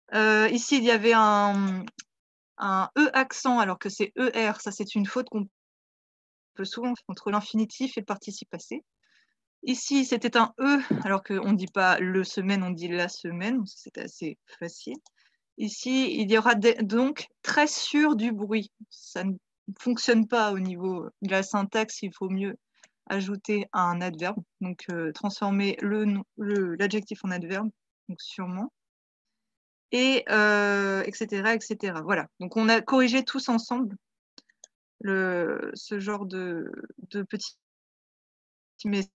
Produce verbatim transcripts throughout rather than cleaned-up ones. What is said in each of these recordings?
Euh, ici, il y avait un, un E accent alors que c'est E R. Ça, c'est une faute qu'on peut souvent faire entre l'infinitif et le participe passé. Ici, c'était un E alors qu'on ne dit pas le semaine, on dit la semaine. C'était assez facile. Ici, il y aura donc très sûr du bruit. Ça ne fonctionne pas au niveau de la syntaxe, il faut mieux ajouter un adverbe, donc euh, transformer le, le, l'adjectif en adverbe, donc sûrement, et euh, et cetera, et cetera. Voilà, donc on a corrigé tous ensemble le, ce genre de, de petits messages,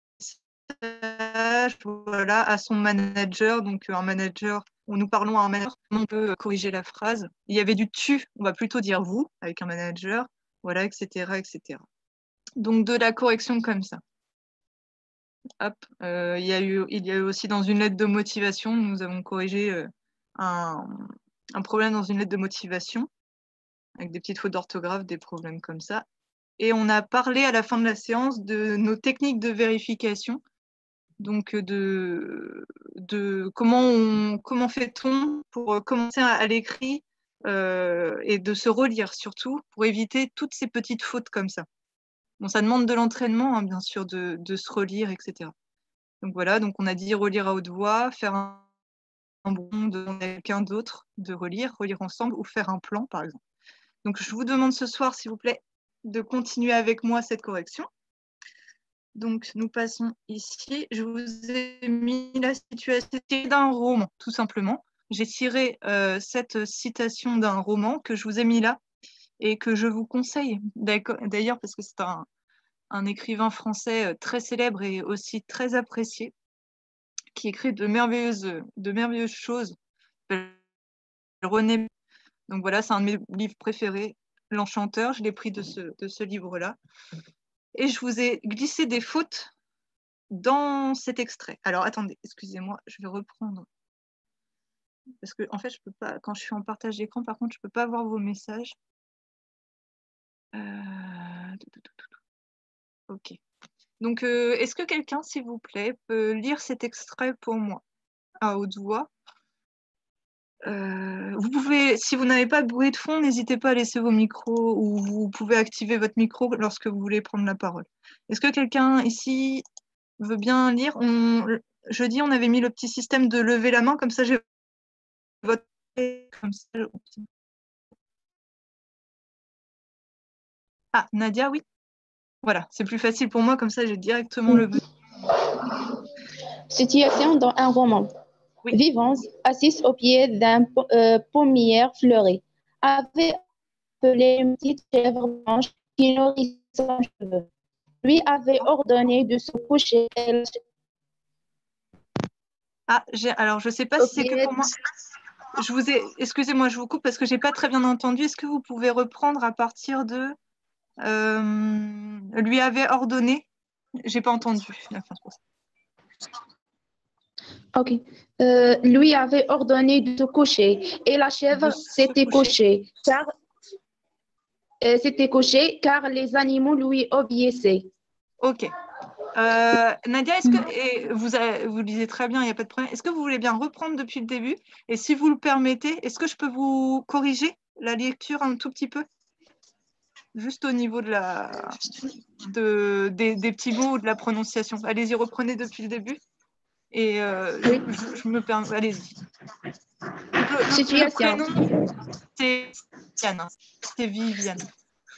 voilà, à son manager, donc un manager, où nous parlons à un manager, on peut corriger la phrase. Il y avait du tu, on va plutôt dire vous, avec un manager, voilà, et cetera, et cetera. Donc de la correction comme ça. Hop, euh, il y a eu, il y a eu aussi dans une lettre de motivation, nous avons corrigé euh, un, un problème dans une lettre de motivation, avec des petites fautes d'orthographe, des problèmes comme ça. Et on a parlé à la fin de la séance de nos techniques de vérification, donc de, de comment, on, comment fait-on pour commencer à, à l'écrit euh, et de se relire surtout, pour éviter toutes ces petites fautes comme ça. Bon, ça demande de l'entraînement, hein, bien sûr, de, de se relire, et cetera. Donc voilà, donc on a dit relire à haute voix, faire un, un bond de quelqu'un d'autre, de relire, relire ensemble ou faire un plan, par exemple. Donc je vous demande ce soir, s'il vous plaît, de continuer avec moi cette correction. Donc nous passons ici. Je vous ai mis la situation d'un roman, tout simplement. J'ai tiré euh, cette citation d'un roman que je vous ai mis là et que je vous conseille d'ailleurs parce que c'est un, un écrivain français très célèbre et aussi très apprécié, qui écrit de merveilleuses, de merveilleuses choses. René. Donc voilà, c'est un de mes livres préférés, L'Enchanteur. Je l'ai pris de ce, de ce livre-là. Et je vous ai glissé des fautes dans cet extrait. Alors attendez, excusez-moi, je vais reprendre. Parce que en fait, je peux pas, quand je suis en partage d'écran, par contre, je peux pas voir vos messages. Euh... Ok. Donc, euh, est-ce que quelqu'un, s'il vous plaît, peut lire cet extrait pour moi à haute voix? Euh, vous pouvez, si vous n'avez pas de bruit de fond, n'hésitez pas à laisser vos micros ou vous pouvez activer votre micro lorsque vous voulez prendre la parole. Est-ce que quelqu'un ici veut bien lire? On, jeudi, on avait mis le petit système de lever la main, comme ça j'ai voté. Comme ça. Ah, Nadia, oui. Voilà, c'est plus facile pour moi, comme ça j'ai directement Mm. levé. Situation dans un roman. Oui. Vivance, assise au pied d'un euh, pommier fleuri, avait appelé une petite chèvre blanche qui nourrissait son cheveu. Lui avait ordonné de se coucher Ah, j'ai, alors je sais pas au si c'est que pied pour moi. Je vous ai, excusez-moi, je vous coupe parce que j'ai pas très bien entendu. Est-ce que vous pouvez reprendre à partir de euh, lui avait ordonné? J'ai pas entendu la fin. Ok. Euh, lui avait ordonné de se coucher et la De chèvre se s'était coucher. couchée car euh, s'était couchée car les animaux lui obéissaient. Ok. Euh, Nadia, est-ce que et vous avez, vous lisez très bien, il n'y a pas de problème. Est-ce que vous voulez bien reprendre depuis le début? Et si vous le permettez, est-ce que je peux vous corriger la lecture un tout petit peu? Juste au niveau de la de, des, des petits mots ou de la prononciation. Allez-y, reprenez depuis le début. Et euh, Oui. je, je me permets. Allez-y. Donc le, le, le Situation. prénom, c'est Viviane. C'est Viviane.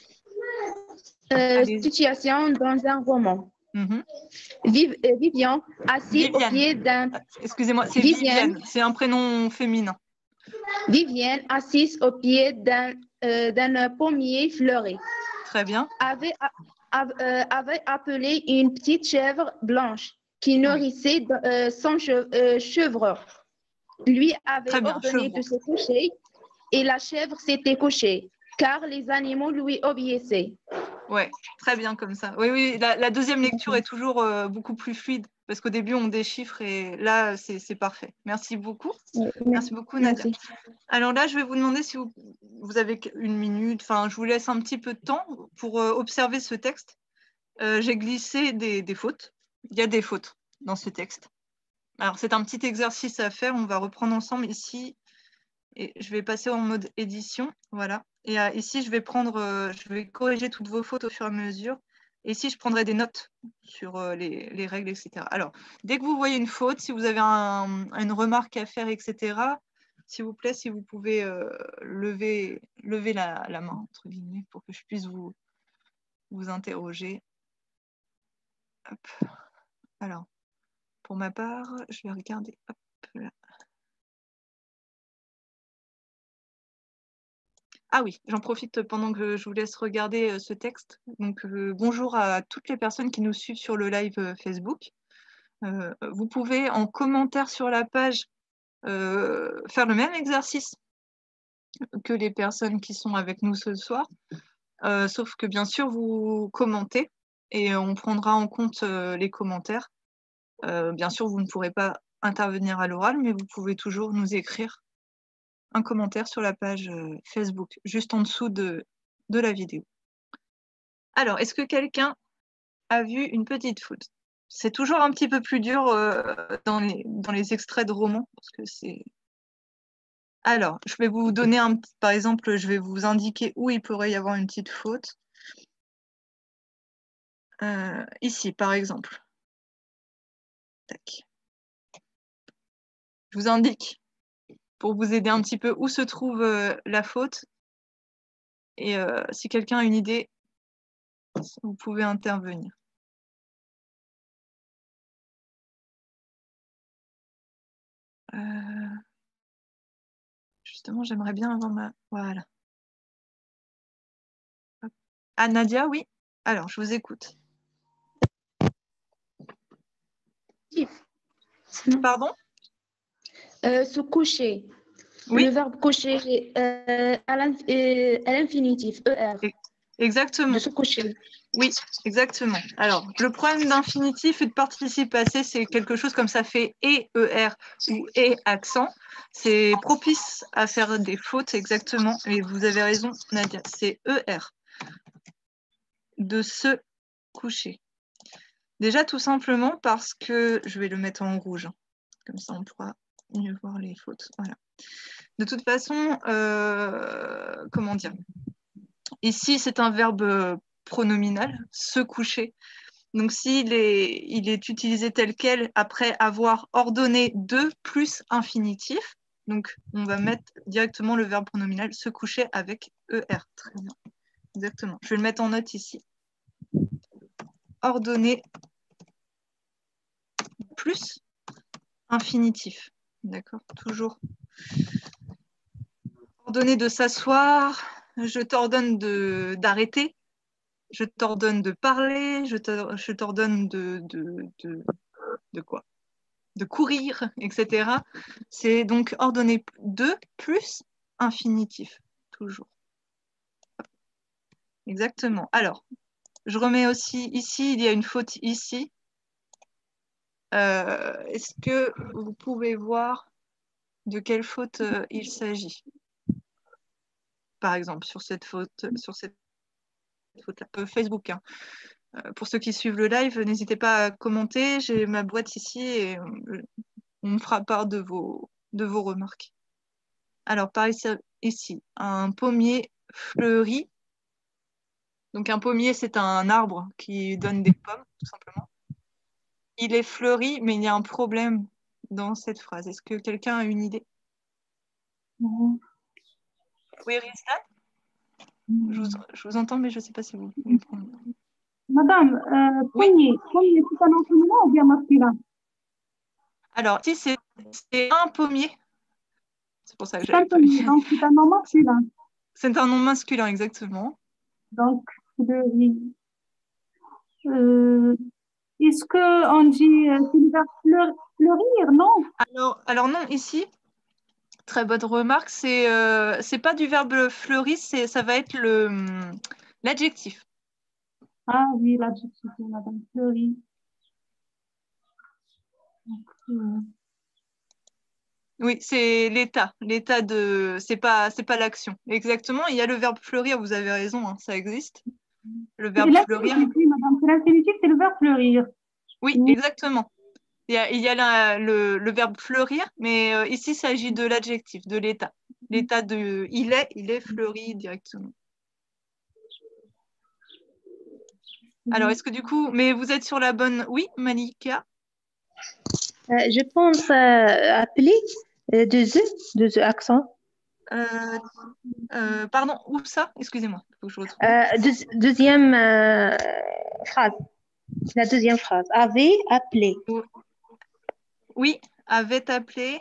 Euh, Allez-y. situation dans un roman. Mhm. Viv, euh, Vivian, assis au Viviane. pied d'un... Excusez-moi, c'est Viviane, Viviane. C'est un prénom féminin. Viviane, assise au pied d'un euh, d'un pommier fleuri, Très bien. avait, a- euh, avait appelé une petite chèvre blanche qui Oui. nourrissait euh, son che- euh, chèvre. Lui avait Très bien. ordonné de se coucher et la chèvre s'était couchée car les animaux lui obéissaient. Ouais, très bien comme ça. Oui, oui, la, la deuxième lecture est toujours euh, beaucoup plus fluide parce qu'au début, on déchiffre et là, c'est parfait. Merci beaucoup. Merci beaucoup, Nadia. Merci. Alors là, je vais vous demander si vous, vous avez une minute, enfin, je vous laisse un petit peu de temps pour euh, observer ce texte. Euh, J'ai glissé des, des fautes. Il y a des fautes dans ce texte. Alors, c'est un petit exercice à faire. On va reprendre ensemble ici. Et je vais passer en mode édition, voilà. Et euh, ici, je vais prendre, euh, je vais corriger toutes vos fautes au fur et à mesure. Et ici, je prendrai des notes sur euh, les, les règles, et cetera. Alors, dès que vous voyez une faute, si vous avez un, une remarque à faire, et cetera, s'il vous plaît, si vous pouvez euh, lever, lever la, la main, entre guillemets, pour que je puisse vous, vous interroger. Hop. Alors, pour ma part, je vais regarder. Hop, là. Ah oui, j'en profite pendant que je vous laisse regarder euh, ce texte. Donc, euh, bonjour à toutes les personnes qui nous suivent sur le live euh, Facebook. Euh, vous pouvez, en commentaire sur la page, euh, faire le même exercice que les personnes qui sont avec nous ce soir. Euh, sauf que, bien sûr, vous commentez et on prendra en compte euh, les commentaires. Euh, bien sûr, vous ne pourrez pas intervenir à l'oral, mais vous pouvez toujours nous écrire un commentaire sur la page euh, Facebook, juste en dessous de, de la vidéo. Alors, est-ce que quelqu'un a vu une petite faute? C'est toujours un petit peu plus dur euh, dans, les, dans les extraits de romans, parce que c'est... Alors, je vais vous donner un petit... Par exemple, je vais vous indiquer où il pourrait y avoir une petite faute. Euh, ici, par exemple. Tac. Je vous indique, pour vous aider un petit peu, où se trouve euh, la faute. Et euh, si quelqu'un a une idée, vous pouvez intervenir. Euh... Justement, j'aimerais bien avoir ma... Voilà. Ah, Nadia, oui. Alors, je vous écoute. Pardon? Euh, se coucher. Oui. Le verbe coucher euh, à l'infinitif, E R. Exactement. De se coucher. Oui, exactement. Alors, le problème d'infinitif et de participe passé, c'est quelque chose comme ça fait et er ou et accent. C'est propice à faire des fautes, exactement. Et vous avez raison, Nadia, c'est er. De se coucher. Déjà, tout simplement parce que je vais le mettre en rouge. Hein. Comme ça, on pourra mieux voir les fautes. Voilà. De toute façon, euh, comment dire? Ici, c'est un verbe pronominal, se coucher. Donc, s'il est, il est utilisé tel quel après avoir ordonné de plus infinitif, donc on va mettre directement le verbe pronominal se coucher avec er. Très bien. Exactement. Je vais le mettre en note ici. Ordonner plus infinitif. D'accord. Toujours. Ordonner de s'asseoir. Je t'ordonne de, d'arrêter. Je t'ordonne de parler. Je t'ordonne de, de, de, de quoi? De courir, et cetera. C'est donc ordonné de plus infinitif, toujours. Exactement. Alors, je remets aussi ici, il y a une faute ici. Euh, Est-ce que vous pouvez voir de quelle faute euh, il s'agit? Par exemple, sur cette faute, sur cette faute-là, euh, Facebook. Hein. Euh, pour ceux qui suivent le live, n'hésitez pas à commenter. J'ai ma boîte ici et on, on me fera part de vos, de vos remarques. Alors, par ici, ici, un pommier fleuri. Donc, un pommier, c'est un arbre qui donne des pommes, tout simplement. Il est fleuri, mais il y a un problème dans cette phrase. Est-ce que quelqu'un a une idée? Non. Oui, Rizlan? je, vous, je vous entends, mais je ne sais pas si vous pouvez prendre. Madame, euh, pommier, oui. Pommier, c'est un nom féminin ou bien masculin? Alors, si c'est un pommier, c'est pour ça que j'avais pas vu. Donc, c'est un nom masculin. C'est un nom masculin, exactement. Donc, fleuri. Euh, Est-ce qu'on dit euh, c'est le verbe fleur, fleurir, non? Alors, alors non, ici, très bonne remarque, c'est euh, c'est pas du verbe fleurir, ça va être le l'adjectif. Ah oui, l'adjectif, madame, fleuri. Euh... Oui, c'est l'état, l'état de, c'est pas, c'est pas l'action. Exactement, il y a le verbe fleurir, vous avez raison, hein, ça existe. Le verbe fleurir. Oui, madame, c'est l'infinitif, c'est le verbe fleurir. Oui, oui. Exactement. Il y a, il y a la, le, le verbe fleurir, mais euh, ici, il s'agit de l'adjectif, de l'état. l'état de il est, il est fleuri directement. Alors, est-ce que du coup, mais vous êtes sur la bonne... Oui, Malika? Euh, je pense euh, appeler euh, deux E, deux E accent. Euh, euh, pardon, où ça? Excusez-moi, il faut que je retrouve. Euh, deux- deuxième euh, phrase. La deuxième phrase. Avait appelé. Oui, avait appelé.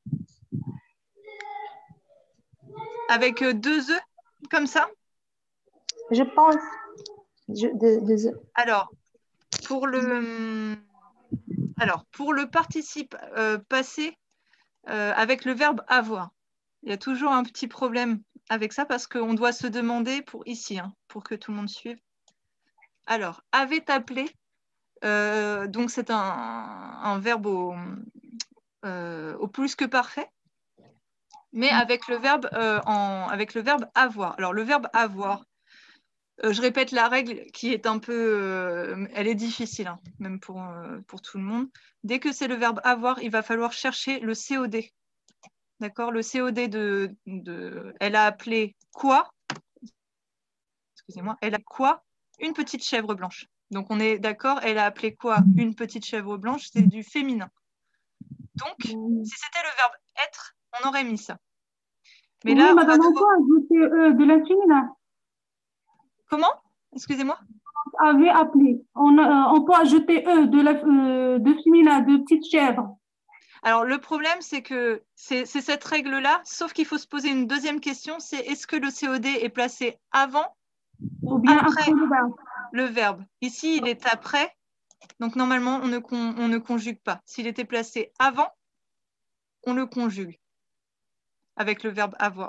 Avec euh, deux E, comme ça? Je pense. Je, deux, deux E. Alors, pour le, alors, pour le participe euh, passé euh, avec le verbe avoir, il y a toujours un petit problème avec ça parce qu'on doit se demander pour ici, hein, pour que tout le monde suive. Alors, avait appelé, euh, donc c'est un, un verbe au, euh, au plus que parfait, mais avec le verbe, euh, en, avec le verbe avoir. Alors, le verbe avoir, Euh, je répète la règle qui est un peu... Euh, elle est difficile, hein, même pour, euh, pour tout le monde. Dès que c'est le verbe avoir, il va falloir chercher le C O D. D'accord? Le C O D de, de... Elle a appelé quoi? Excusez-moi. Elle a quoi? Une petite chèvre blanche. Donc, on est d'accord, elle a appelé quoi? Une petite chèvre blanche, c'est du féminin. Donc, si c'était le verbe être, on aurait mis ça. Mais Oui, là, on madame, va on devoir... peut ajouter euh, de l'infini. Comment? Excusez-moi. Avait appelé. On, euh, on peut ajouter E de, la, euh, de féminin, de petite chèvre. Alors, le problème, c'est que c'est cette règle-là, sauf qu'il faut se poser une deuxième question, c'est est-ce que le C O D est placé avant ou, Ou bien après, après le verbe. le verbe? Ici, il est après, donc normalement, on ne, con, on ne conjugue pas. S'il était placé avant, on le conjugue avec le verbe avoir.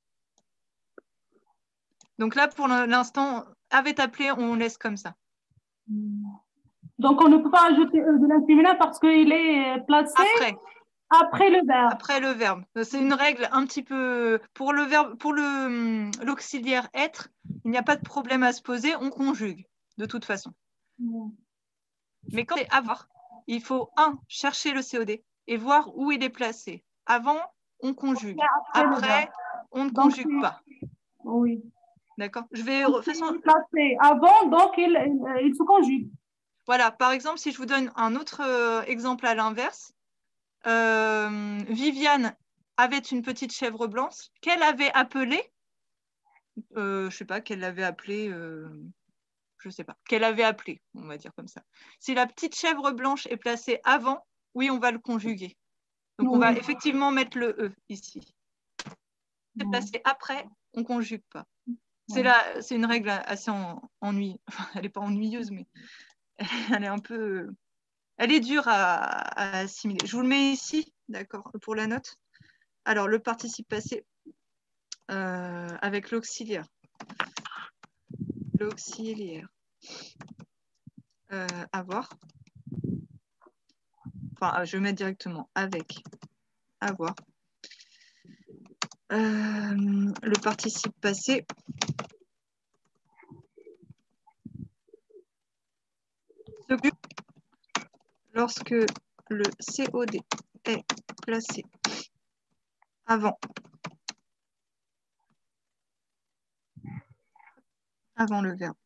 Donc là, pour l'instant, avait appelé, on laisse comme ça. Donc, on ne peut pas ajouter E de l'infini parce qu'il est placé Après. Après le verbe. Après le verbe. C'est une règle un petit peu... Pour le verbe, pour le l'auxiliaire être, il n'y a pas de problème à se poser, on conjugue, de toute façon. Mm. Mais quand c'est avoir, il faut, un, chercher le C O D et voir où il est placé. Avant, on conjugue. Après, on ne donc, conjugue pas. Oui. D'accord? Je vais... Donc, façon... il est placé avant, donc il, il, il se conjugue. Voilà, par exemple, si je vous donne un autre euh, exemple à l'inverse, euh, Viviane avait une petite chèvre blanche qu'elle avait appelée, euh, je ne sais pas, qu'elle avait appelée, euh, je ne sais pas, qu'elle avait appelée, on va dire comme ça. Si la petite chèvre blanche est placée avant, oui, on va le conjuguer. Donc, Oui. on va effectivement mettre le E ici. Si c'est Oui. placé après, on ne conjugue pas. C'est Oui. c'est une règle assez en, ennuyeuse. Enfin, elle n'est pas ennuyeuse, mais elle est un peu... Elle est dure à, à assimiler. Je vous le mets ici, d'accord, pour la note. Alors, le participe passé euh, avec l'auxiliaire. L'auxiliaire. Euh, avoir. Enfin, je vais mettre directement avec avoir. Euh, le participe passé. Lorsque le C O D est placé avant, avant le verbe.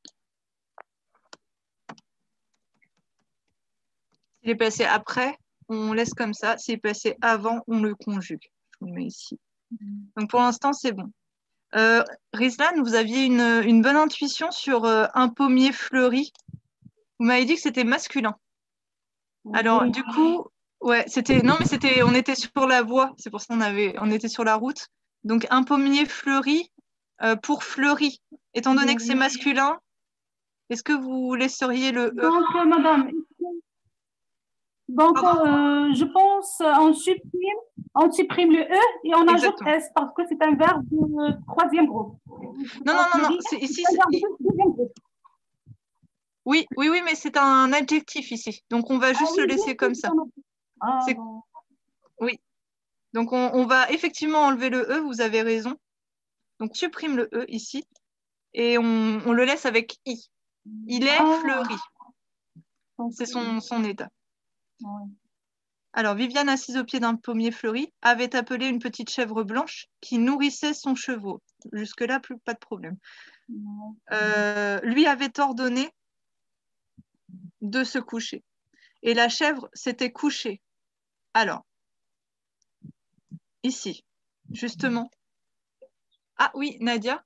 S'il est placé après, on laisse comme ça. S'il est placé avant, on le conjugue. Je vous le mets ici. Donc pour l'instant, c'est bon. Euh, Rizlan, vous aviez une, une bonne intuition sur euh, un pommier fleuri. Vous m'avez dit que c'était masculin. Alors, Oui. du coup, ouais, c'était. Non, mais c'était. On était sur la voie, c'est pour ça qu'on avait. On était sur la route. Donc, un pommier fleuri euh, pour fleuri. Étant donné que c'est masculin, est-ce que vous laisseriez le E? Donc, euh, madame, donc, euh, je pense euh, on supprime, on supprime le E et on Exactement. ajoute S parce que c'est un verbe de troisième groupe. Non, non, non, non. C'est ici. C'est... Oui, oui, oui, mais c'est un adjectif ici. Donc, on va juste ah, le oui, laisser comme ça. Ah, bon. Oui. Donc, on, on va effectivement enlever le E, vous avez raison. Donc, on supprime le E ici et on, on le laisse avec I. Il est Ah. fleuri. C'est son, son état. Oui. Alors, Viviane, assise au pied d'un pommier fleuri, avait appelé une petite chèvre blanche qui nourrissait son chevreau. Jusque-là, plus pas de problème. Euh, lui avait ordonné de se coucher. Et la chèvre s'était couchée. Alors, ici, justement. Ah oui, Nadia?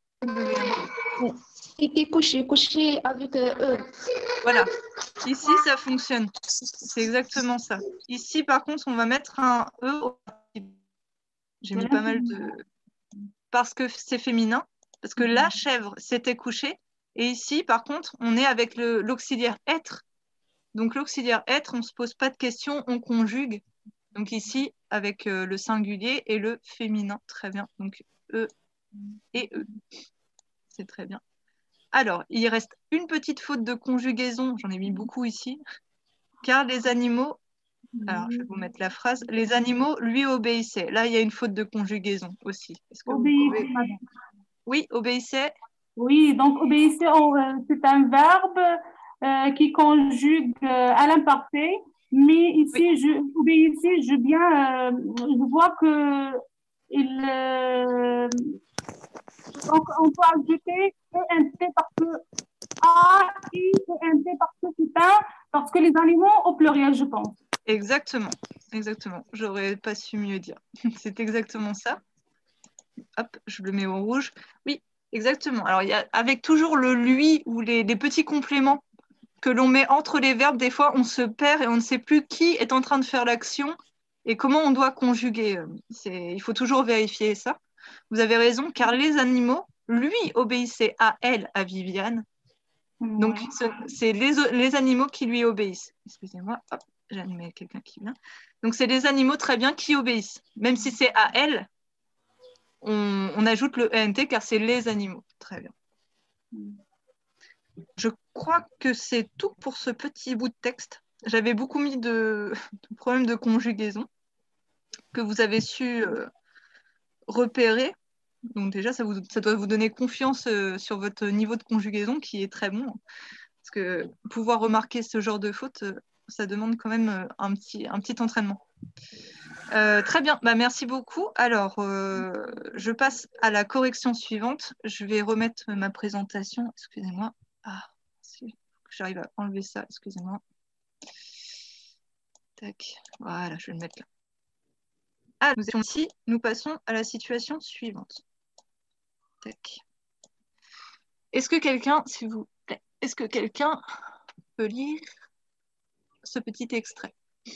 Était couché, couché avec euh, eux. Voilà. Ici, ça fonctionne. C'est exactement ça. Ici, par contre, on va mettre un E. au- J'ai mis pas mal de... Parce que c'est féminin. Parce que la chèvre s'était couchée. Et ici, par contre, on est avec le- l'auxiliaire être. Donc, l'auxiliaire être, on ne se pose pas de questions, on conjugue. Donc, ici, avec euh, le singulier et le féminin. Très bien. Donc, E et E. C'est très bien. Alors, il reste une petite faute de conjugaison. J'en ai mis beaucoup ici. Car les animaux... Alors, je vais vous mettre la phrase. Les animaux lui obéissaient. Là, il y a une faute de conjugaison aussi. Est-ce que vous Obéissez, pouvez... madame. Oui, obéissait. Oui, donc obéissez, on, euh, c'est un verbe euh, qui conjugue euh, à l'imparfait, mais ici, Oui, je, obéissez, je bien, euh, je vois que il, euh, donc on peut ajouter ent parce que a, i et ent parce que c'est un, parce que les animaux au pluriel, je pense. exactement. Exactement. J'aurais pas su mieux dire. C'est exactement ça. Hop, je le mets au rouge. Oui, exactement. Alors, il y a, avec toujours le lui ou les, les petits compléments que l'on met entre les verbes, des fois, on se perd et on ne sait plus qui est en train de faire l'action et comment on doit conjuguer. C'est, il faut toujours vérifier ça. Vous avez raison, car les animaux, lui, obéissaient à elle, à Viviane. Donc, Ouais. ce- c'est les, les animaux qui lui obéissent. Excusez-moi, hop, j'ai animé quelqu'un qui vient. Donc, c'est les animaux très bien qui obéissent. Même si c'est à elle, on, on ajoute le ent car c'est les animaux. Très bien. Je crois que c'est tout pour ce petit bout de texte. J'avais beaucoup mis de, de problèmes de conjugaison que vous avez su euh, repérer. Donc déjà, ça, vous, ça doit vous donner confiance euh, sur votre niveau de conjugaison qui est très bon. Parce que pouvoir remarquer ce genre de fautes, euh, ça demande quand même euh, un, petit, un petit entraînement. Euh, très bien, bah, merci beaucoup. Alors, euh, je passe à la correction suivante. Je vais remettre ma présentation. Excusez-moi. Ah, si j'arrive à enlever ça, excusez-moi. Tac, voilà, je vais le mettre là. Ah, nous étions ici, nous passons à la situation suivante. Tac. Est-ce que quelqu'un, s'il vous plaît, est-ce que quelqu'un peut lire ce petit extrait?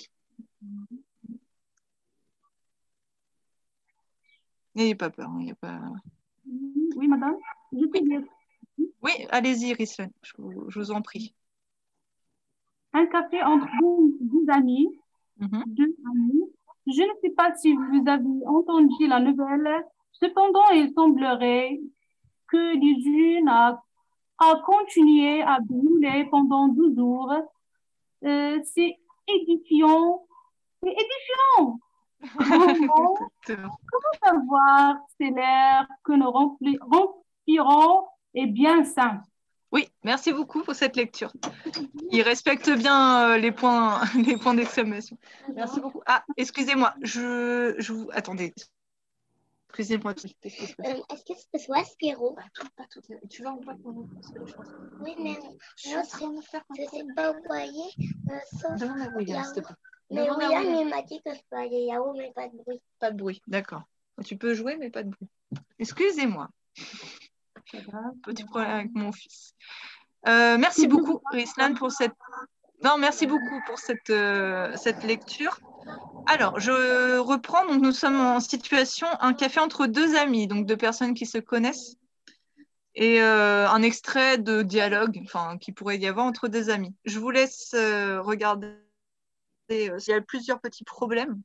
N'ayez pas peur, il n'y a pas... Oui, madame. Je peux Oui, dire. oui, allez-y, Rislen, je vous, je vous en prie. Un café entre deux, deux amis. Mhm. Deux amis. Je ne sais pas si vous avez entendu la nouvelle. Cependant, il semblerait que l'usine a, a continué à brûler pendant douze jours. Euh, c'est édifiant. C'est édifiant. Comment Exactement. savoir si l'air que nous rempli- respirons est bien sain? Oui, merci beaucoup pour cette lecture. Il respecte bien euh, les points, les points d'exclamation. Merci beaucoup. Ah, excusez-moi, je, je vous... Attendez. Excusez-moi. Euh, Est-ce que ça peut se voir, Spiro? Pas tout, pas tout. Tu vas en voir pour nous, parce que je pense que- Oui, mais Je suis moi, en train de faire un je ne sais problème. pas envoyer, euh, sauf Demande à William, Yahoo. s'il te plaît. Mais Demande à William, William. il m'a dit que je peux aller Yahoo, mais pas de bruit. Pas de bruit, d'accord. Tu peux jouer, mais pas de bruit. Excusez-moi. Petit problème avec mon fils. Euh, merci beaucoup, Rislan, pour cette... Non, merci beaucoup pour cette, euh, cette lecture. Alors, je reprends. Donc, nous sommes en situation, un café entre deux amis, donc deux personnes qui se connaissent, et euh, un extrait de dialogue, enfin, qui pourrait y avoir entre des amis. Je vous laisse euh, regarder euh, s'il y a plusieurs petits problèmes.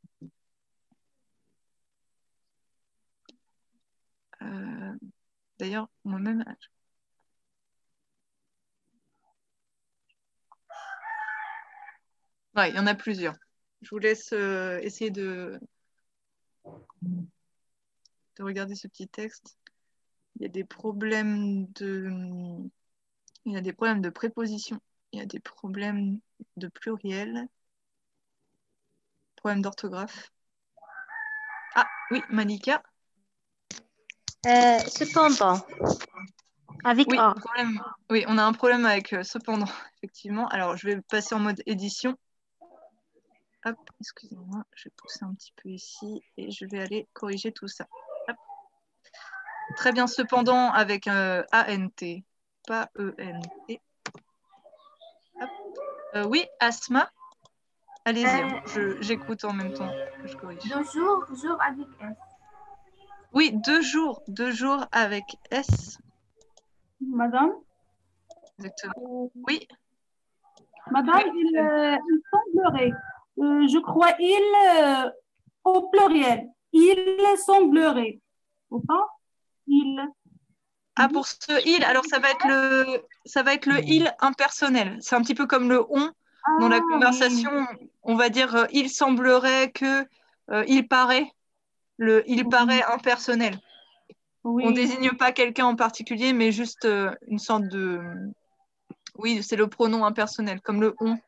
Euh, D'ailleurs, moi-même... Ouais, il y en a plusieurs. Je vous laisse euh, essayer de... de regarder ce petit texte. Il y a des problèmes de... Il y a des problèmes de préposition. Il y a des problèmes de pluriel. Problème d'orthographe. Ah, oui, Malika. Euh, cependant, avec Oui, A. problème. Oui, on a un problème avec euh, cependant, effectivement. Alors, je vais passer en mode édition. Hop, excusez-moi, je vais pousser un petit peu ici et je vais aller corriger tout ça. Hop. Très bien, cependant, avec un A N T, pas E N T. Hop. Euh, oui, Asma, allez-y, hein. Je- j'écoute en même temps que je corrige. Deux jours, jour avec S. Oui, deux jours, deux jours avec S, Madame, exactement. Oui, Madame, il, euh, il semblerait, euh, je crois, il euh, au pluriel, il semblerait, ou pas? Il. ah, pour ce il, alors ça va être le, ça va être le il impersonnel. C'est un petit peu comme le on. Dans la Ah, conversation, oui. on va dire euh, il semblerait que, euh, il paraît, le il Oui. paraît impersonnel. Oui. On désigne pas quelqu'un en particulier, mais juste euh, une sorte de, oui, c'est le pronom impersonnel, comme le on.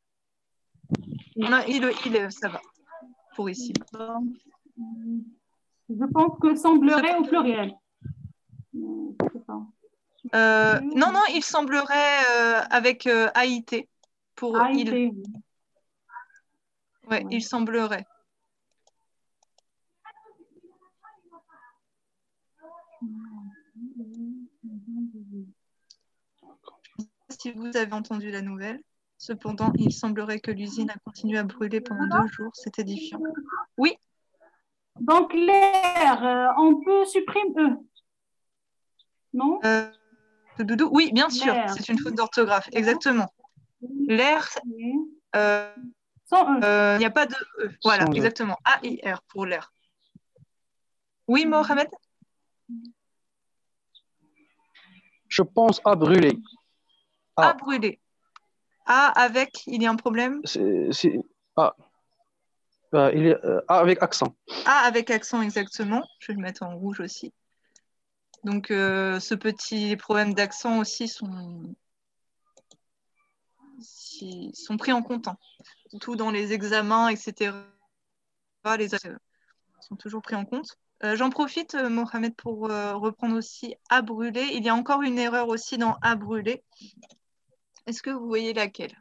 On a il, le il, ça va pour ici. Je pense que semblerait au pluriel. Euh, je sais pas. Euh, non, non, il semblerait euh, avec euh, A I T pour Ah, il. il. Ouais, il semblerait. Si vous avez entendu la nouvelle, cependant, il semblerait que l'usine a continué à brûler pendant deux jours. C'est édifiant. Oui. Donc l'air, euh, on peut supprimer E. Non? Euh, doudou, oui, bien sûr. L'air. C'est une faute d'orthographe. Exactement. L'air, Oui. euh, Sans E. euh, il n'y a pas de E. Voilà, Sans E. exactement. A I R pour l'air. Oui, Mohamed? Je pense à brûler. A Ah, brûler. A avec, il y a un problème? c'est, c'est- ah. Euh, il est, euh, ah, avec accent. A avec accent, exactement. Je vais le mettre en rouge aussi. Donc, euh, ce petit problème d'accent aussi sont, si- sont pris en compte, hein. Surtout dans les examens, et cetera. Les accents sont toujours pris en compte. Euh, J'en profite, euh, Mohamed, pour euh, reprendre aussi à brûler. Il y a encore une erreur aussi dans à brûler. Est-ce que vous voyez laquelle?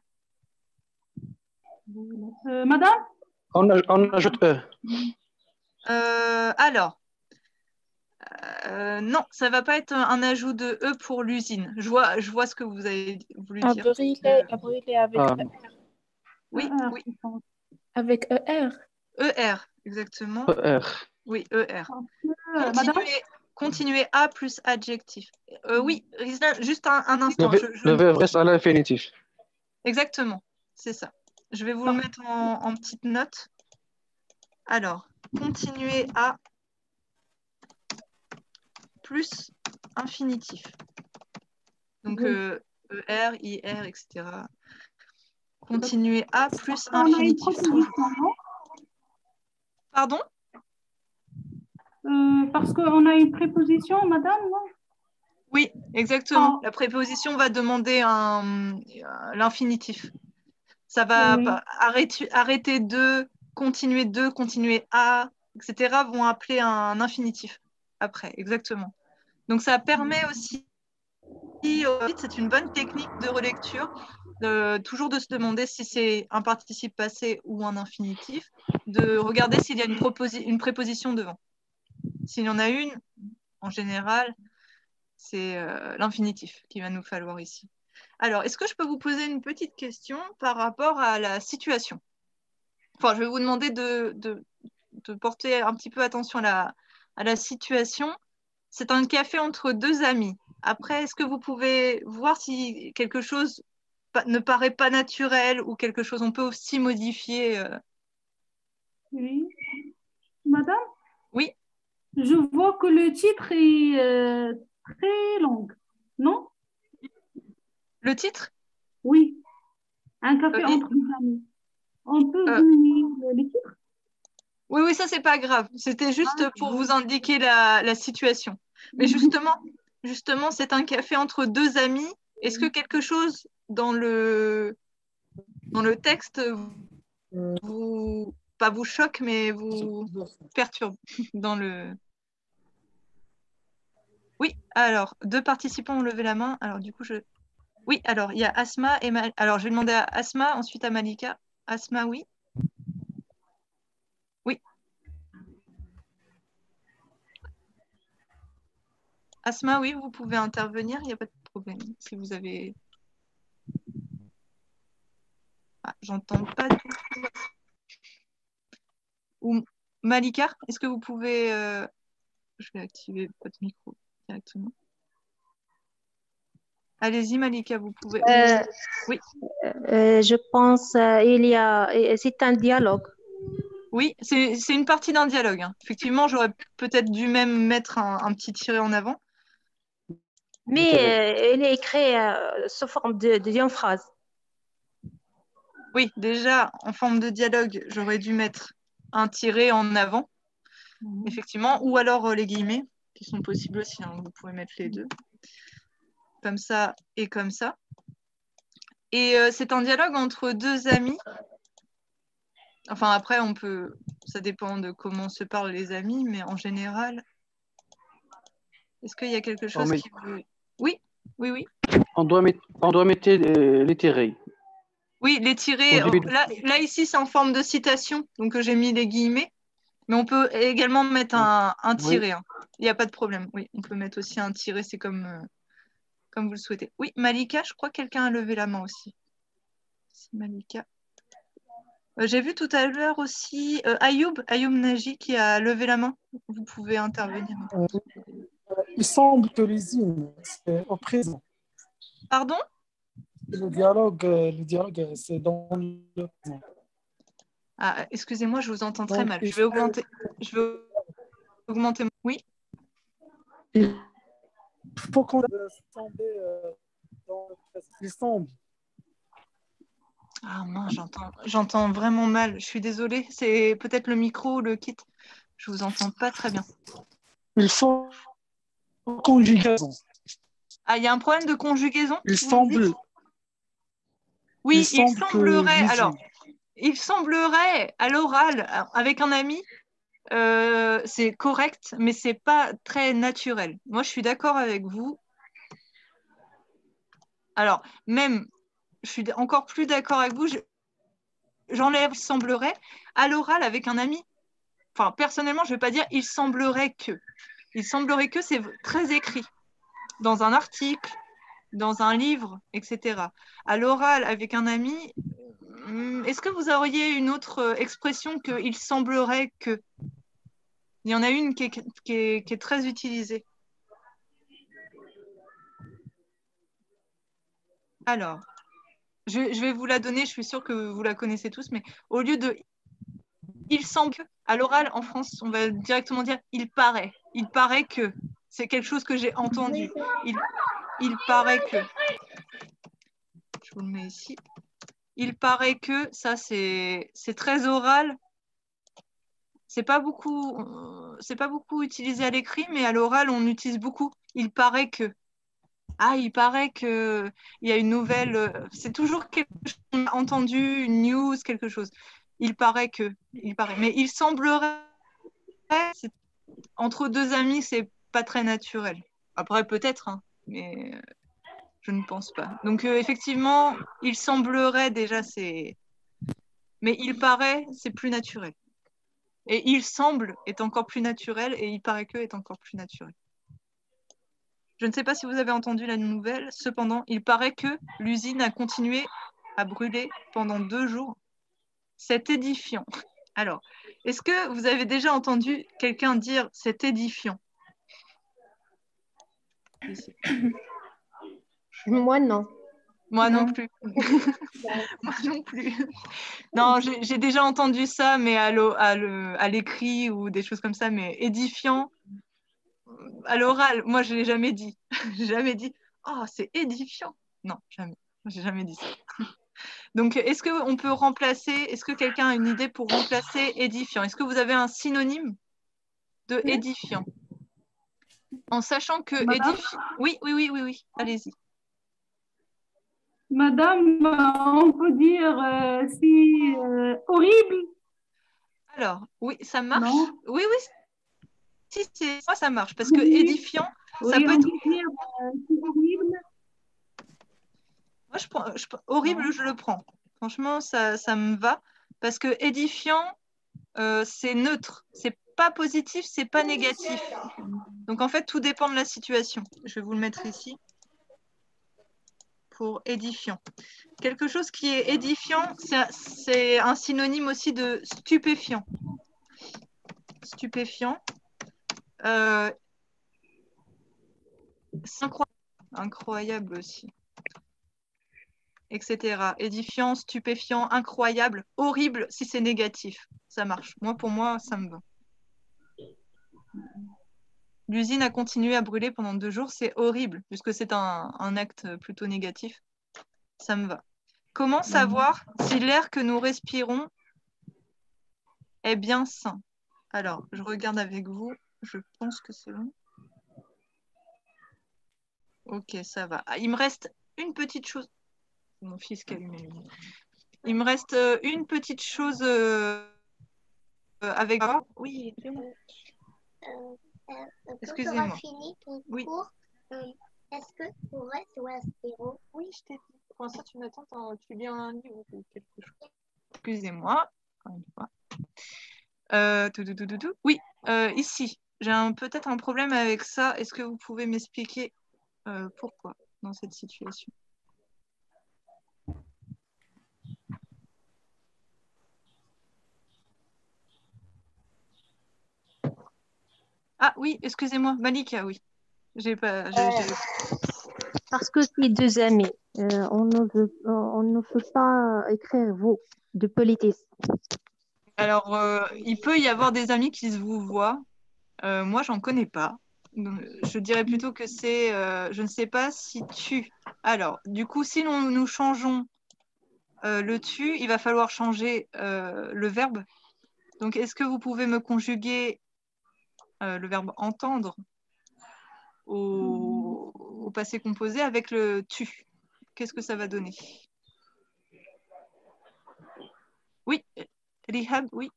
Euh, madame? On, a- on ajoute E. Euh, alors, euh, non, ça ne va pas être un ajout de E pour l'usine. Je vois, je vois ce que vous avez voulu À dire. brûler, Euh, à brûler avec, Ah, oui, E R, oui. je pense. avec E R. E R, exactement. E R. Oui, E R. Parce que, euh, madame? Continuez, continuez A plus adjectif. Euh, oui, Rizla, juste un, un Le, instant. ve- Je, je- le verbe reste à l'infinitif. Exactement, c'est ça. Je vais vous le mettre en, en petite note. Alors, continuez à plus infinitif. Donc, Oui. euh, E R, I R, et cetera. Continuez à plus On a une infinitif. proposition, non? Pardon? Euh, parce qu'on a une préposition, madame, non? Oui, exactement. Ah. La préposition va demander un, euh, l'infinitif. Ça va Oui. bah, arrêter, arrêter de, continuer de, continuer à, et cetera vont appeler un infinitif après, exactement. Donc ça permet aussi, c'est une bonne technique de relecture, de, toujours de se demander si c'est un participe passé ou un infinitif, de regarder s'il y a une, proposi- une préposition devant. S'il y en a une, en général, c'est euh, l'infinitif qu'il va nous falloir ici. Alors, est-ce que je peux vous poser une petite question par rapport à la situation? Enfin, je vais vous demander de, de, de porter un petit peu attention à la, à la situation. C'est un café entre deux amis. Après, est-ce que vous pouvez voir si quelque chose ne paraît pas naturel ou quelque chose, on peut aussi modifier euh... Oui. Madame? Oui. Je vois que le titre est euh, très long, non? Le titre? Oui. Un café Euh, entre deux amis. On peut euh, diminuer le, le titre? Oui, oui, ça, c'est pas grave. C'était juste ah, pour vous indiquer la, la situation. Mais justement, justement, c'est un café entre deux amis. Est-ce que quelque chose dans le, dans le texte vous, pas vous choque, mais vous perturbe dans le... Oui, alors, deux participants ont levé la main. Alors, du coup, je... Oui, alors, il y a Asma et... Mal... Alors, je vais demander à Asma, ensuite à Malika. Asma, oui. Oui. Asma, oui, vous pouvez intervenir, il n'y a pas de problème. Si vous avez... Ah, j'entends pas tout. Ou Malika, est-ce que vous pouvez... euh, Je vais activer votre micro directement. Allez-y, Malika, vous pouvez... Euh, Oui, euh, je pense euh, il y a, et c'est un dialogue. oui, c'est c'est une partie d'un dialogue, hein. Effectivement, j'aurais peut-être dû même mettre un, un petit tiret en avant. Mais euh, il est écrit euh, sous forme de, de d'une phrase. Oui, déjà, en forme de dialogue, j'aurais dû mettre un tiret en avant, effectivement, ou alors euh, les guillemets, qui sont possibles aussi, hein. Vous pouvez mettre les deux, comme ça et comme ça. Et euh, c'est un dialogue entre deux amis. Enfin, après, on peut... Ça dépend de comment se parlent les amis, mais en général... Est-ce qu'il y a quelque chose met... qui vous... Oui, oui, oui. On doit mettre, on doit mettre euh, les tirés. Oui, les tirés. De... Là, là, ici, c'est en forme de citation, donc j'ai mis les guillemets. Mais on peut également mettre un, un tiret. Il oui. n'y hein. a pas de problème. Oui, on peut mettre aussi un tiret, c'est comme, euh, comme vous le souhaitez. Oui, Malika, je crois que quelqu'un a levé la main aussi. C'est Malika. Euh, j'ai vu tout à l'heure aussi euh, Ayoub, Ayoub Naji qui a levé la main. Vous pouvez intervenir. Euh, il semble que l'usine, c'est au présent. Pardon? Le dialogue, le dialogue c'est dans le présent. Ah, excusez-moi, je vous entends très Donc, mal. Je vais augmenter. Je vais augmenter. Oui. Il faut qu'on semble euh, dans le présent. Il semble. Ah mince, j'entends, j'entends vraiment mal. Je suis désolée. C'est peut-être le micro ou le kit. Je vous entends pas très bien. Il faut conjugaison. Ah, il y a un problème de conjugaison? Il semble. Oui, il, il semble semblerait. Que alors, il semblerait à l'oral avec un ami, euh, c'est correct, mais c'est pas très naturel. Moi, je suis d'accord avec vous. Alors, même, je suis encore plus d'accord avec vous. Je, j'enlève semblerait à l'oral avec un ami. Enfin, personnellement, je ne vais pas dire il semblerait que. Il semblerait que c'est très écrit dans un article, dans un livre, et cetera. À l'oral avec un ami, est-ce que vous auriez une autre expression que il semblerait que? Il y en a une qui est, qui est, qui est très utilisée. Alors, je, je vais vous la donner, je suis sûre que vous la connaissez tous, mais au lieu de il semble que, à l'oral en France, on va directement dire il paraît. Il paraît que. C'est quelque chose que j'ai entendu. Il, il paraît que. Je vous le mets ici. Il paraît que, ça c'est très oral. C'est pas beaucoup, c'est pas beaucoup utilisé à l'écrit, mais à l'oral on utilise beaucoup. Il paraît que. Ah, il paraît que il y a une nouvelle. C'est toujours quelque chose qu'on a entendu, une news, quelque chose. Il paraît que. Il paraît. Mais il semblerait. Entre deux amis, c'est pas très naturel. Après, peut-être, hein, mais je ne pense pas. Donc, euh, effectivement, il semblerait déjà, c'est. Mais il paraît, c'est plus naturel. Et il semble est encore plus naturel et il paraît que est encore plus naturel. Je ne sais pas si vous avez entendu la nouvelle. Cependant, il paraît que l'usine a continué à brûler pendant deux jours. C'est édifiant. Alors, est-ce que vous avez déjà entendu quelqu'un dire c'est édifiant? Moi, non. Moi non, non plus. Moi non plus. Non, j'ai déjà entendu ça, mais à l'écrit ou des choses comme ça, mais édifiant, à l'oral, moi je ne l'ai jamais dit. J'ai jamais dit, oh, c'est édifiant. Non, jamais. J'ai jamais dit ça. Donc, est-ce qu'on peut remplacer, est-ce que quelqu'un a une idée pour remplacer édifiant? Est-ce que vous avez un synonyme de édifiant? En sachant que édifiant... Oui, oui, oui, oui, oui. Allez-y. Madame, on peut dire euh, si euh, horrible. Alors, oui, ça marche. Non. Oui, oui. Si, c'est moi, ça marche. Parce que Oui. édifiant, ça Oui, peut on être. peut dire euh, c'est horrible. Moi, je prends, je, horrible, Non. je le prends. Franchement, ça, ça me va. Parce que édifiant, euh, c'est neutre. C'est pas positif, c'est pas négatif. Donc, en fait, tout dépend de la situation. Je vais vous le mettre ici. Pour édifiant. Quelque chose qui est édifiant, c'est un synonyme aussi de stupéfiant. Stupéfiant. Euh, c'est incroyable. Incroyable aussi. Etc. Édifiant, stupéfiant, incroyable, horrible si c'est négatif. Ça marche. Moi, pour moi, ça me va. L'usine a continué à brûler pendant deux jours. C'est horrible, puisque c'est un, un acte plutôt négatif. Ça me va. Comment savoir si l'air que nous respirons est bien sain? Alors, je regarde avec vous. Je pense que c'est bon. Ok, ça va. Ah, il me reste une petite chose. Mon fils qui allume les lumières. Il me reste euh, une petite chose euh, euh, avec moi. Oui, c'est bon. Euh, euh, quand tu Excusez-moi. auras fini ton Oui. cours, euh, est-ce que tu pourrais jouer à Spyro? Oui, je t'ai dit. Pour l'instant, tu m'attends, tu lis un livre ou quelque chose. Excusez-moi. Encore une fois. Euh, tout, tout, tout, tout, tout. Oui, euh, ici, j'ai peut-être un problème avec ça. Est-ce que vous pouvez m'expliquer euh, pourquoi dans cette situation? Ah oui, excusez-moi, Malika, oui. J'ai pas. j'ai- j'ai- Parce que c'est deux amis. Euh, on ne veut, on ne peut pas écrire vous de politesse. Alors, euh, il peut y avoir des amis qui se vous voient. Euh, moi, j'en connais pas. Donc, je dirais plutôt que c'est. euh, je ne sais pas si tu. Alors, du coup, si nous, nous changeons euh, le tu, il va falloir changer euh, le verbe. Donc, est-ce que vous pouvez me conjuguer euh, le verbe entendre au, au passé composé avec le tu? Qu'est-ce que ça va donner? Oui, Rihab, oui.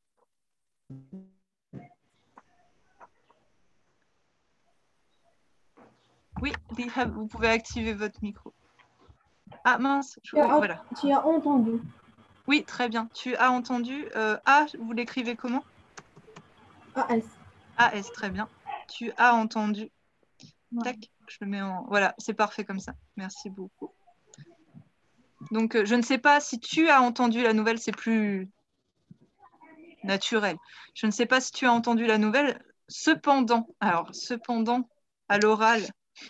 Oui, Rihab, vous pouvez activer votre micro. Ah mince, je- Tu oui, as, voilà. tu as entendu. Oui, très bien. Tu as entendu. Euh, A, vous l'écrivez comment? A S. A S, très bien. Tu as entendu. Tac, je le mets en. Voilà, c'est parfait comme ça. Merci beaucoup. Donc, euh, je ne sais pas si tu as entendu la nouvelle, c'est plus naturel. Je ne sais pas si tu as entendu la nouvelle. Cependant, alors, cependant, à l'oral,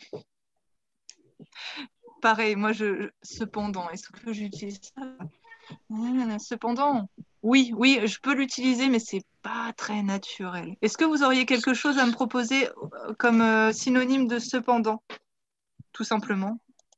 pareil, moi, je. Cependant, est-ce que j'utilise ça? Ah, cependant, oui, oui, je peux l'utiliser, mais c'est pas très naturel. Est-ce que vous auriez quelque chose à me proposer euh, comme euh, synonyme de cependant, tout simplement?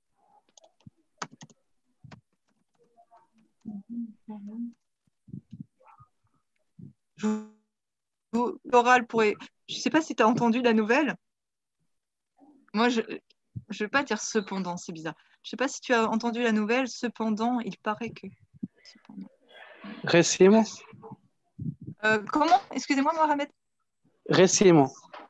Je- vous- L'oral pourrait. Je ne sais pas si tu as entendu la nouvelle. Moi, je ne vais pas dire cependant, c'est bizarre. Je ne sais pas si tu as entendu la nouvelle, cependant, il paraît que. Cependant. Récemment. Euh, comment? Excusez-moi, Mohamed. Récemment.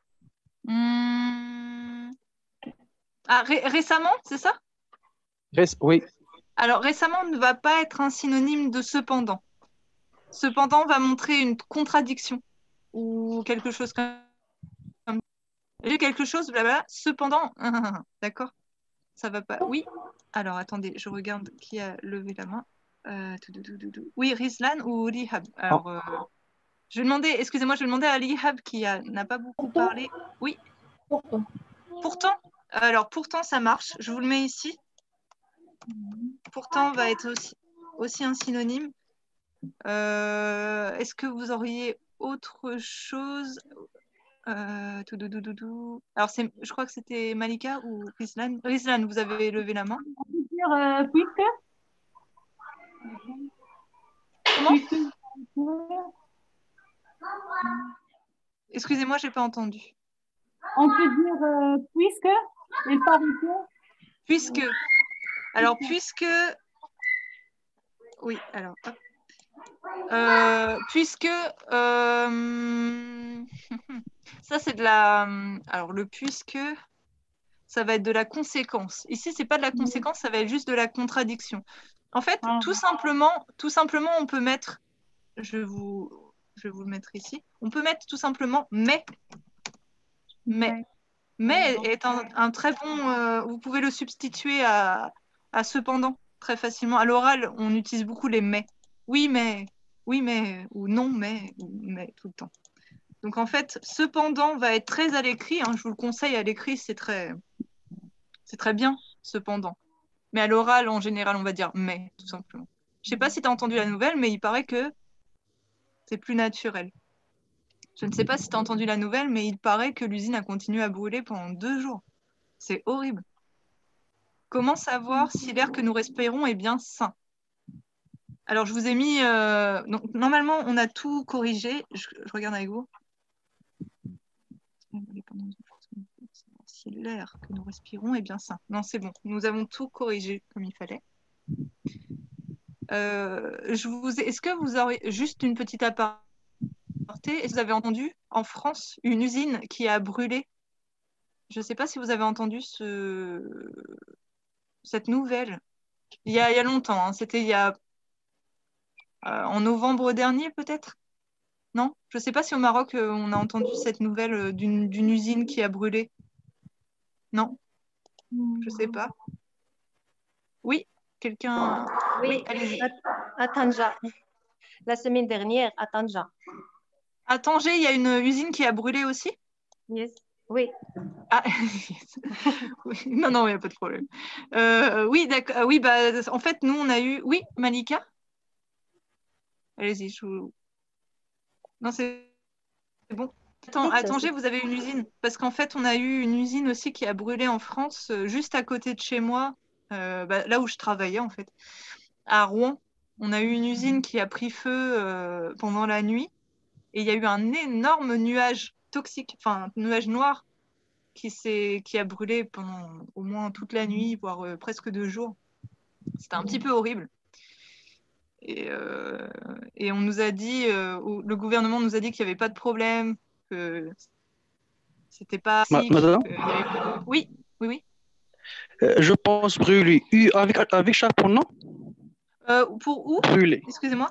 Hmm. Ah, ré- récemment, c'est ça? Ré- oui. Alors, récemment ne va pas être un synonyme de cependant. Cependant va montrer une contradiction ou quelque chose comme j'ai quelque chose, blabla. Cependant, d'accord, ça va pas. Oui. Alors, attendez, je regarde qui a levé la main. Euh, tout, tout, tout, tout, tout. Oui, Rizlan ou Lihab. Alors, euh, je vais demander, excusez-moi, je vais demander à Lihab qui a- n'a pas beaucoup Pourtant. parlé. Oui. Pourtant. Pourtant, alors pourtant ça marche. Je vous le mets ici. Pourtant va être aussi, aussi un synonyme. Euh, Est-ce que vous auriez autre chose? euh, tout, tout, tout, tout, tout. Alors, je crois que c'était Malika ou Rizlan. Rizlan, vous avez levé la main. On peut dire euh, puisque. Comment? Puisque. Excusez-moi, j'ai pas entendu. On peut dire euh, puisque. Il paraît que. Puisque. Alors, puisque. Oui, alors. Hop. Euh, puisque euh, ça c'est de la. Alors le puisque ça va être de la conséquence. Ici c'est pas de la conséquence, ça va être juste de la contradiction. En fait, Ah. tout simplement, tout simplement, on peut mettre. Je vais vous, je vais vous le mettre ici. On peut mettre tout simplement mais. Mais. Mais est un, un très bon. Euh, vous pouvez le substituer à, à cependant très facilement. À l'oral, on utilise beaucoup les mais. Oui, mais. Oui, mais. Ou non, mais. Ou mais tout le temps. Donc en fait, cependant va être très à l'écrit. Hein, je vous le conseille à l'écrit, c'est très. C'est très bien, cependant. Mais à l'oral, en général, on va dire mais, tout simplement. Je sais pas si tu as entendu la nouvelle, mais il paraît que c'est plus naturel. Je ne sais pas si tu as entendu la nouvelle, mais il paraît que l'usine a continué à brûler pendant deux jours. C'est horrible. Comment savoir si l'air que nous respirons est bien sain? Alors, je vous ai mis... Euh... Donc, normalement, on a tout corrigé. Je, je regarde avec vous. Si l'air que nous respirons est bien sain. Non, c'est bon. Nous avons tout corrigé comme il fallait. Euh, je vous ai... Est-ce que vous aurez juste une petite aparté? Est-ce que vous avez entendu en France une usine qui a brûlé? Je ne sais pas si vous avez entendu ce... cette nouvelle. Il y a, il y a longtemps. Hein. C'était il y a... Euh, en novembre dernier, peut-être? Non? Je ne sais pas si au Maroc, euh, on a entendu cette nouvelle euh, d'une d'une usine qui a brûlé. Non? Je ne sais pas. Oui? Quelqu'un... Oui, Oui, allez-y. à, à Tanja. La semaine dernière, à Tanja. À Tanger, il y a une usine qui a brûlé aussi? Yes. Oui. Ah, oui. Non, non, il n'y a pas de problème. Euh, oui, d'accord. Oui, bah, en fait, nous, on a eu... Oui, Malika? Allez-y, je vous... Non, c'est bon. Attends, à Tanger, vous avez une usine? Parce qu'en fait, on a eu une usine aussi qui a brûlé en France, euh, juste à côté de chez moi, euh, bah, là où je travaillais, en fait, à Rouen. On a eu une usine qui a pris feu euh, pendant la nuit. Et il y a eu un énorme nuage toxique, enfin, un nuage noir qui, qui a brûlé pendant au moins toute la nuit, voire euh, presque deux jours. C'était un petit peu horrible. Et, euh, et on nous a dit, euh, le gouvernement nous a dit qu'il n'y avait pas de problème, que c'était pas... Ma madame que, avait... Oui, oui, oui. Euh, je pense brûler. U avec, avec chapeau, non? euh, Pour où? Brûler. Excusez-moi.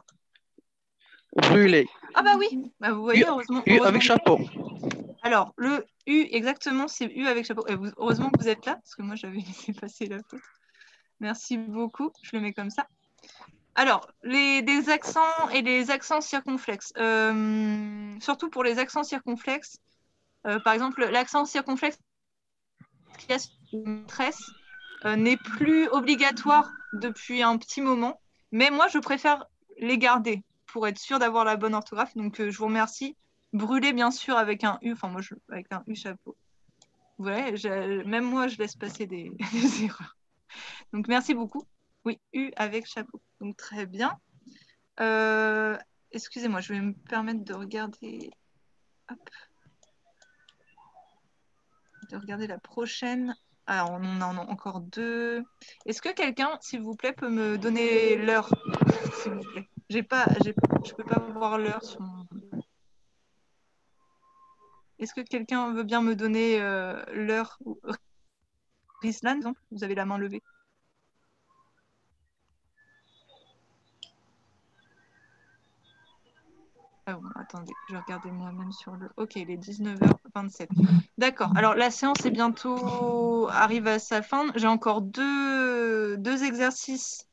Brûler. Ah bah oui, bah, vous voyez, U, heureusement, U heureusement. avec chapeau. Alors, le U, exactement, c'est U avec chapeau. Et vous, heureusement que vous êtes là, parce que moi, j'avais laissé passer la faute. Merci beaucoup, je le mets comme ça. Alors, les, des accents et les accents circonflexes. Euh, surtout pour les accents circonflexes. Euh, par exemple, l'accent circonflexe qu'il y a sur une maîtresse euh, n'est plus obligatoire depuis un petit moment. Mais moi, je préfère les garder pour être sûre d'avoir la bonne orthographe. Donc, euh, je vous remercie. Brûler, bien sûr, avec un U. Enfin, moi, je, avec un U chapeau. Vous voyez, je, même moi, je laisse passer des, des erreurs. Donc, merci beaucoup. Oui, U avec chapeau. Donc, très bien. Euh, excusez-moi, je vais me permettre de regarder... Hop. De regarder la prochaine. Alors, on en a encore deux. Est-ce que quelqu'un, s'il vous plaît, peut me donner l'heure, s'il vous plaît? J'ai pas, j'ai, je peux pas voir l'heure sur mon... Est-ce que quelqu'un veut bien me donner euh, l'heure? Rislan, non? Vous avez la main levée. Ah bon, attendez, je vais regarder moi-même sur le... Ok, il est dix-neuf heures vingt-sept. D'accord, alors la séance est bientôt... arrive à sa fin. J'ai encore deux, deux exercices.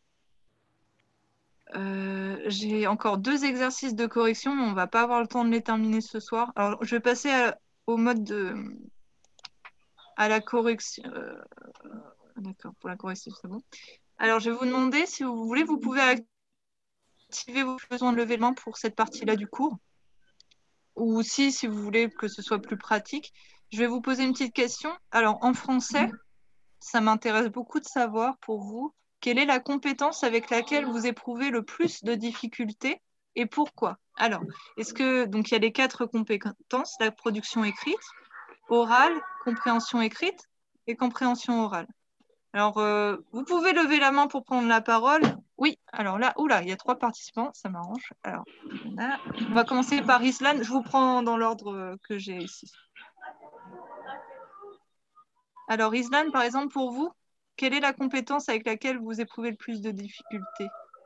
Euh, j'ai encore deux exercices de correction, mais on ne va pas avoir le temps de les terminer ce soir. Alors, je vais passer à, au mode de... à la correction... Euh... D'accord, pour la correction, c'est bon. Alors, je vais vous demander, si vous voulez, vous pouvez activer vos besoins de lever de main pour cette partie-là du cours. Ou aussi, si vous voulez que ce soit plus pratique, je vais vous poser une petite question. Alors, en français, ça m'intéresse beaucoup de savoir pour vous, quelle est la compétence avec laquelle vous éprouvez le plus de difficultés et pourquoi? Alors, est-ce que, donc il y a les quatre compétences, la production écrite, orale, compréhension écrite et compréhension orale. Alors, euh, vous pouvez lever la main pour prendre la parole Oui, alors là, oula, il y a trois participants, ça m'arrange. Alors, on, a... on va commencer par Islan. Je vous prends dans l'ordre que j'ai ici. Alors, Islan, par exemple, pour vous, quelle est la compétence avec laquelle vous éprouvez le plus de difficultés?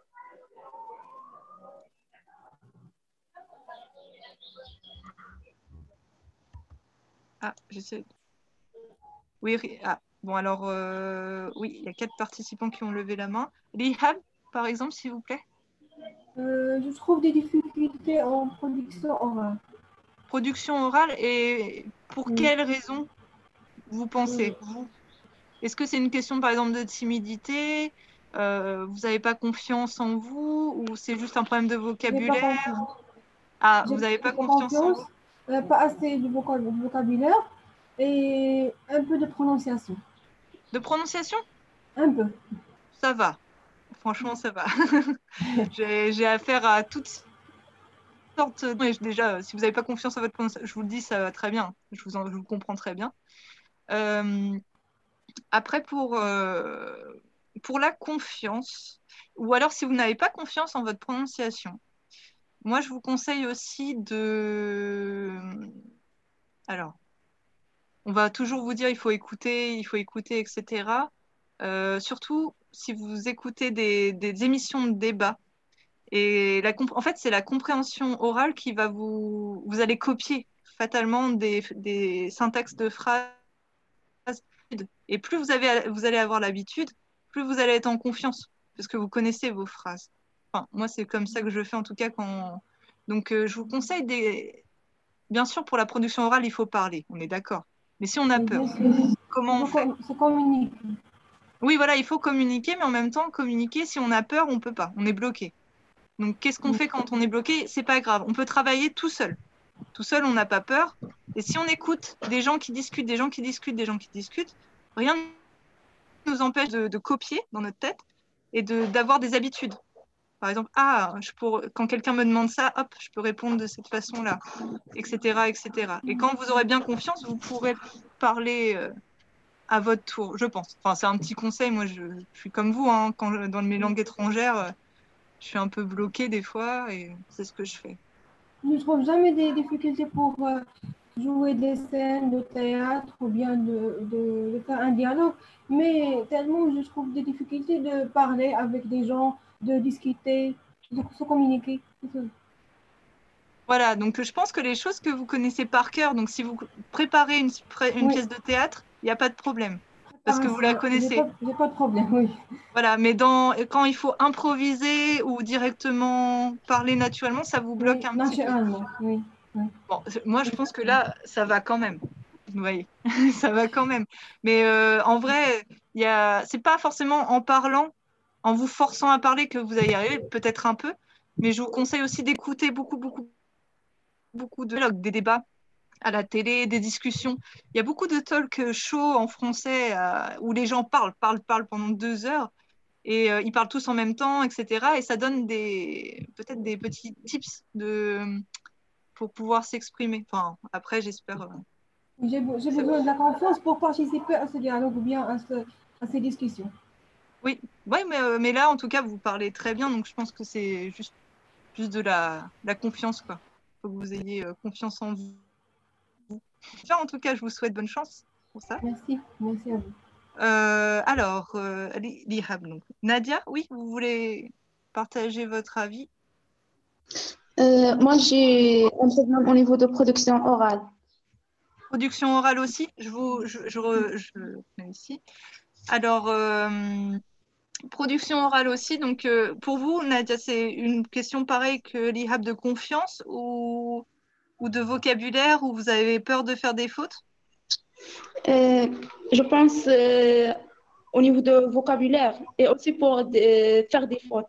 Ah, j'essaie. Oui, ah, bon, alors, euh, oui, il y a quatre participants qui ont levé la main. Lihab, par exemple, s'il vous plaît. Euh, je trouve des difficultés en production orale. Production orale, et pour Oui. quelle raison vous pensez, vous? Est-ce que c'est une question, par exemple, de timidité? euh, Vous n'avez pas confiance en vous? Ou c'est juste un problème de J'ai pas vocabulaire? confiance. Ah, J'ai vous n'avez pas pas confiance en confiance, vous? euh, pas assez de voca- de vocabulaire et un peu de prononciation. De prononciation? Un peu. Ça va. Franchement, ça va. J'ai j'ai affaire à toutes sortes. Mais déjà, si vous n'avez pas confiance en votre prononciation, je vous le dis, ça va très bien. Je vous, en- je vous comprends très bien. Euh, après, pour, euh, pour la confiance, ou alors si vous n'avez pas confiance en votre prononciation, moi, je vous conseille aussi de... Alors, on va toujours vous dire il faut écouter, il faut écouter, et cetera. Euh, surtout si vous écoutez des, des émissions de débat. Et la comp- en fait, c'est la compréhension orale qui va vous... Vous allez copier fatalement des, des syntaxes de phrases. Et plus vous, avez, vous allez avoir l'habitude, plus vous allez être en confiance, parce que vous connaissez vos phrases. Enfin, moi, c'est comme ça que je fais en tout cas quand... Donc, euh, je vous conseille des... Bien sûr, pour la production orale, il faut parler, on est d'accord. Mais si on a Mais peur, bien sûr, comment on il faut fait? com- se communiquer. Oui, voilà, il faut communiquer, mais en même temps, communiquer, si on a peur, on peut pas, on est bloqué. Donc, qu'est-ce qu'on fait quand on est bloqué? C'est pas grave, on peut travailler tout seul. Tout seul, on n'a pas peur. Et si on écoute des gens qui discutent, des gens qui discutent, des gens qui discutent, rien ne nous empêche de, de copier dans notre tête et de, d'avoir des habitudes. Par exemple, ah, je pour, quand quelqu'un me demande ça, hop, je peux répondre de cette façon-là, et cetera, et cetera. Et quand vous aurez bien confiance, vous pourrez parler euh, à votre tour, je pense. Enfin, c'est un petit conseil. Moi, je, je suis comme vous, hein, quand je- dans mes langues étrangères, euh, je suis un peu bloquée des fois et c'est ce que je fais. Je ne trouve jamais des difficultés pour euh, jouer des scènes de théâtre ou bien de, de, de faire un dialogue, mais tellement je trouve des difficultés de parler avec des gens, de discuter, de se communiquer. C'est tout. Voilà, donc je pense que les choses que vous connaissez par cœur, donc si vous préparez une, une Oui, pièce de théâtre, il n'y a pas de problème, parce que vous la préparation, j'ai connaissez. pas, j'ai pas de problème, oui. Voilà, mais dans, quand il faut improviser ou directement parler naturellement, ça vous bloque Oui, un petit peu. naturellement, oui. oui. Bon, moi, je pense que là, ça va quand même. Vous voyez, ça va quand même. Mais euh, en vrai, il y a... c'est pas forcément en parlant, en vous forçant à parler que vous allez y arriver, peut-être un peu, mais je vous conseille aussi d'écouter beaucoup, beaucoup, beaucoup de dialogues, des débats à la télé, des discussions. Il y a beaucoup de talk shows en français euh, où les gens parlent, parlent, parlent pendant deux heures et euh, ils parlent tous en même temps, et cetera. Et ça donne des peut-être des petits tips de pour pouvoir s'exprimer. Enfin, après, j'espère. euh, J'ai be- j'ai c'est- besoin de la confiance pour participer à ce dialogue ou bien à, ce- à ces discussions. Oui, ouais, mais, euh, mais là, en tout cas, vous parlez très bien, donc je pense que c'est juste, juste de la, la confiance, quoi. Il faut que vous ayez euh, confiance en vous. Enfin, en tout cas, je vous souhaite bonne chance pour ça. Merci, merci à vous. Euh, alors, euh, Li- Lihab, donc. Nadia, oui, vous voulez partager votre avis? Euh, moi, j'ai un problème au niveau de production orale. Production orale aussi, je vous, je, je, re- je mets ici. Alors, euh, production orale aussi, donc euh, pour vous, Nadia, c'est une question pareille que l'I H A B de confiance ou, ou de vocabulaire, où vous avez peur de faire des fautes? Euh, je pense euh, au niveau de vocabulaire et aussi pour de- faire des fautes.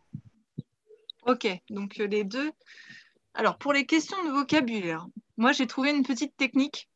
Ok, donc euh, les deux. Alors, pour les questions de vocabulaire, moi, j'ai trouvé une petite technique.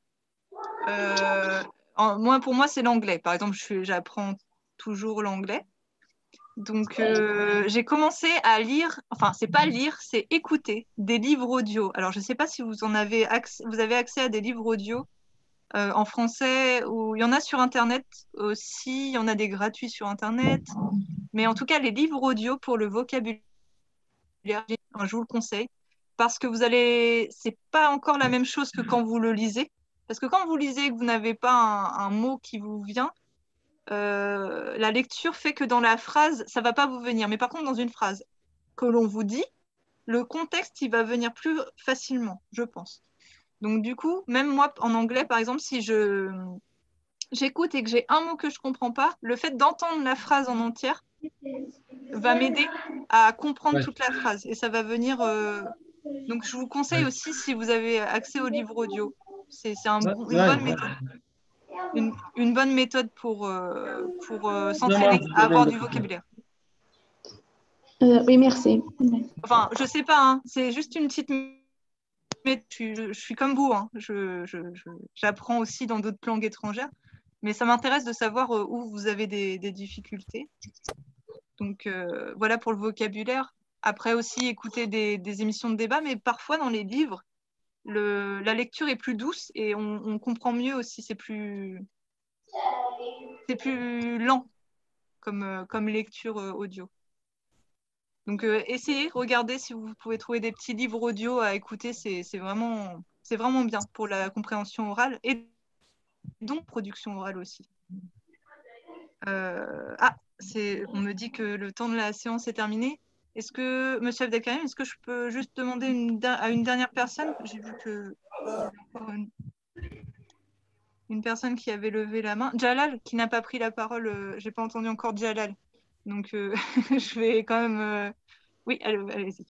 Euh, en- moi, pour moi, c'est l'anglais. Par exemple, je suis- j'apprends toujours l'anglais. Donc, euh, j'ai commencé à lire, enfin, c'est pas lire, c'est écouter des livres audio. Alors, je ne sais pas si vous en avez accès, vous avez accès à des livres audio euh, en français, ou il y en a sur Internet aussi, il y en a des gratuits sur Internet. Mais en tout cas, les livres audio pour le vocabulaire, je vous le conseille, parce que vous allez, c'est pas encore la même chose que quand vous le lisez. Parce que quand vous lisez et que vous n'avez pas un, un mot qui vous vient, euh, la lecture fait que dans la phrase, ça va pas vous venir. Mais par contre, dans une phrase que l'on vous dit, le contexte, il va venir plus facilement, je pense. Donc du coup, même moi, en anglais, par exemple, si je j'écoute et que j'ai un mot que je comprends pas, le fait d'entendre la phrase en entière va m'aider à comprendre Ouais. toute la phrase. Et ça va venir... euh, Donc je vous conseille Ouais. aussi, si vous avez accès aux livres audio, c'est c'est un Ouais, bon- une ouais, bonne ouais. méthode. Une, une bonne méthode pour, euh, pour euh, Non, moi, s'entraîner je à avoir demande. du vocabulaire. Euh, oui, merci. Enfin, je sais pas, hein, c'est juste une petite méthode. Je, je- je suis comme vous, hein, je, je- je- j'apprends aussi dans d'autres langues étrangères, mais ça m'intéresse de savoir euh, où vous avez des, des difficultés. Donc euh, voilà pour le vocabulaire. Après aussi écouter des, des émissions de débat, mais parfois dans les livres, le, la lecture est plus douce et on, on comprend mieux aussi, c'est plus, c'est plus lent comme, euh, comme lecture euh, audio. Donc euh, essayez, regardez si vous pouvez trouver des petits livres audio à écouter, c'est c'est vraiment, c'est vraiment bien pour la compréhension orale et donc production orale aussi. Euh, ah, c'est, on me dit que le temps de la séance est terminé. Est-ce que, Monsieur Abdelkarim, est-ce que je peux juste demander une, à une dernière personne? J'ai vu que une, une personne qui avait levé la main. Jalal, qui n'a pas pris la parole. Euh, j'ai pas entendu encore Jalal. Donc, euh, je vais quand même... euh, Oui, allez, allez-y.